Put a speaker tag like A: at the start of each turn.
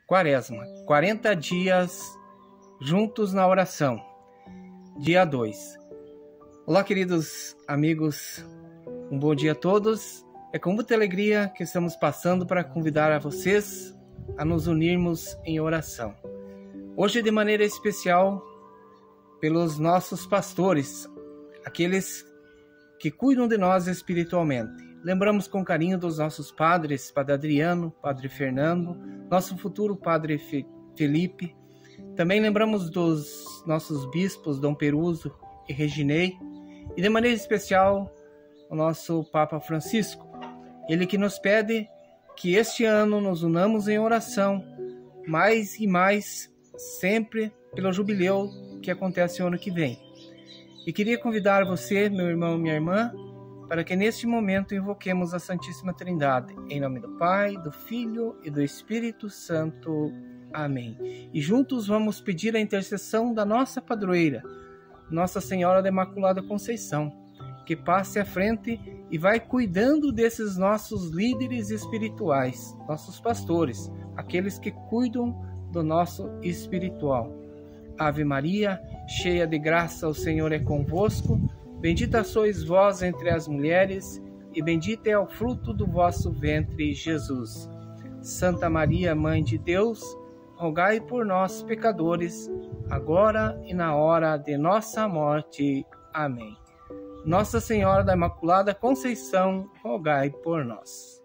A: Quaresma, 40 dias juntos na oração, dia 2. Olá, queridos amigos, um bom dia a todos. É com muita alegria que estamos passando para convidar a vocês a nos unirmos em oração. Hoje, de maneira especial, pelos nossos pastores, aqueles que cuidam de nós espiritualmente. Lembramos com carinho dos nossos padres, Padre Adriano, Padre Fernando, nosso futuro Padre Felipe. Também lembramos dos nossos bispos, Dom Peruso e Reginei. E de maneira especial, o nosso Papa Francisco. Ele que nos pede que este ano nos unamos em oração, mais e mais, sempre pelo jubileu que acontece o ano que vem. E queria convidar você, meu irmão e minha irmã, para que neste momento invoquemos a Santíssima Trindade, em nome do Pai, do Filho e do Espírito Santo. Amém. E juntos vamos pedir a intercessão da nossa padroeira, Nossa Senhora da Imaculada Conceição, que passe à frente e vai cuidando desses nossos líderes espirituais, nossos pastores, aqueles que cuidam do nosso espiritual. Ave Maria, cheia de graça, o Senhor é convosco. Bendita sois vós entre as mulheres, e bendito é o fruto do vosso ventre, Jesus. Santa Maria, Mãe de Deus, rogai por nós, pecadores, agora e na hora de nossa morte. Amém. Nossa Senhora da Imaculada Conceição, rogai por nós.